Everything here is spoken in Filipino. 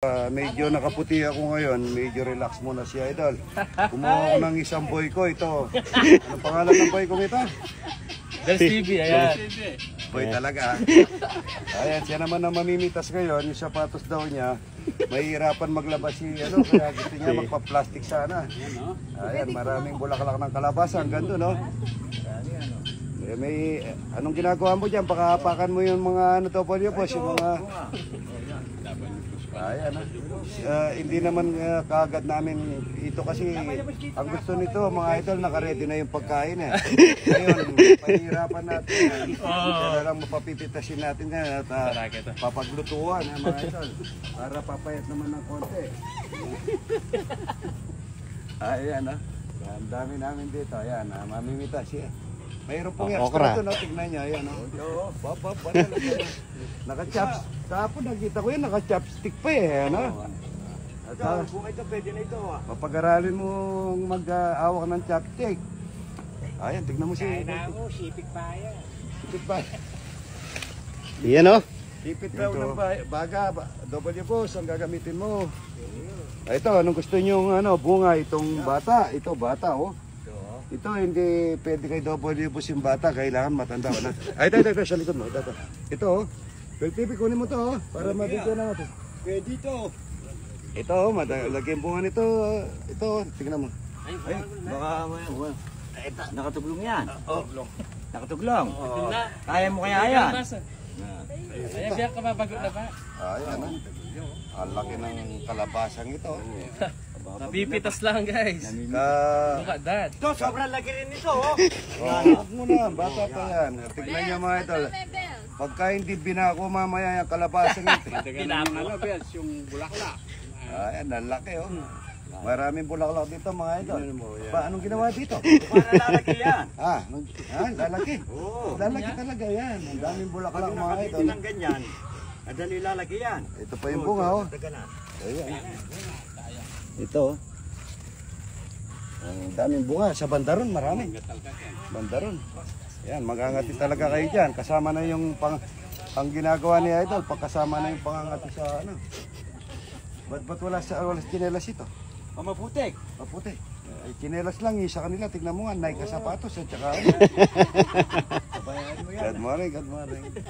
Medyo nakaputi ako ngayon, medyo relax muna si Idol. Kumuha ako ng isang boy ko ito. Ano pangalan ng boy ko ito? Del TV, ayan. Boy talaga. Ayan, siya naman ang mamimitas ngayon. Yung sapatos daw niya, mahihirapan maglabas si ano, kaya gusto niya magpa-plastic sana. Ayan, maraming bulaklak ng kalabasa. Hanggang doon, no? May, anong ginagawa mo dyan? Pakapakan mo yung mga ano to po yung mga... Ayan, hindi naman kaagad namin ito kasi ang gusto nito mga idol nakaredy na yung pagkain eh. Ngayon, pahirapan natin yan. Kaya lang mapapipitasin natin yan at papaglutuan mga idol para papayat naman ng konti. Ayan ang dami namin dito. Ayan, mamimitas siya. Mayroon pong extra ito, tignan niya, ayan o. Naka-chops. Tapos nakita ko yan, naka-chopstick pa eh, ano? At kung ito, pwede na ito ah. Papag-aralin mong mag-awak ng chopstick. Ayan, tignan mo siya. Kaya na ako, sipit pa yan. Sipit pa. Yan o. Sipit pa ng baga, double boss, ang gagamitin mo. Ito, anong gusto nyo bunga itong bata? Ito, bata oh. Ito hindi pwede kay double bus yung bata, kailangan matanda na. Ay, ito, sa likod mo. Ito oh. Pwede kunin mo to oh, para mabigyan na natin. Pwede ito. Ito, lagyan bunga nito. Ito, tingnan mo. Ay, baka nakatuglong yan. Nakatuglong. Kaya mo kaya yan? Ayan, biyak ka babago na ba? Ayan ah. Ang laki ng kalabasang ito. Napipitas lang guys. Look at that. Ito, sobrang laki rin ito oh. Huwag mo na, bata pa yan. Tignan niyo mga idol. Pagka hindi binako mamaya yung kalabasang ito. Ano, Bels, yung bulaklak. Ayan, ang laki oh. Maraming bulaklak dito mga idol. Anong ginawa dito? Para lalaki yan. Lalaki. Lalaki talaga yan. Ang daming bulaklak mga idol. Pag ng ganyan, madali lalaki yan. Ito pa yung bunga oh. Ayan. Ito. Ang daming bunga. Sa bandaron, marami. Bandaron. Yan, mag-angati talaga kayo dyan. Kasama na yung ang ginagawa ni Idol. Pagkasama na yung pangangati sa ano. Ba't wala chinelas ito? Maputik. Maputik. Ay, chinelas lang sa kanila. Tignan mo nga, Nike sapatos at saka ano. Good morning, good morning.